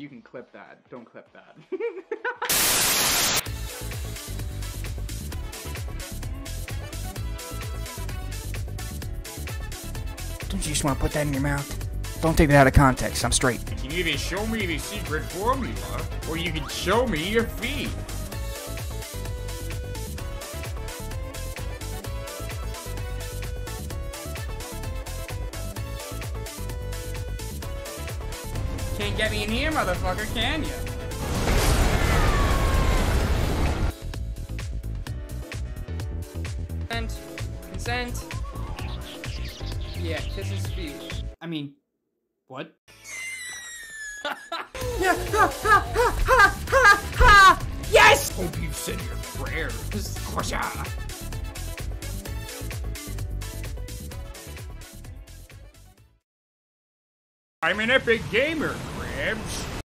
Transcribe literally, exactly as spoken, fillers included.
You can clip that. Don't clip that. Don't you just want to put that in your mouth? Don't take that out of context. I'm straight. You can either show me the secret formula, or you can show me your feet. Can't get me in here, motherfucker, can ya? Consent. Consent. Yeah, kiss his feet. I mean, what? Yes! Hope you've said your prayers. Squasha. I'm an epic gamer, Crabs.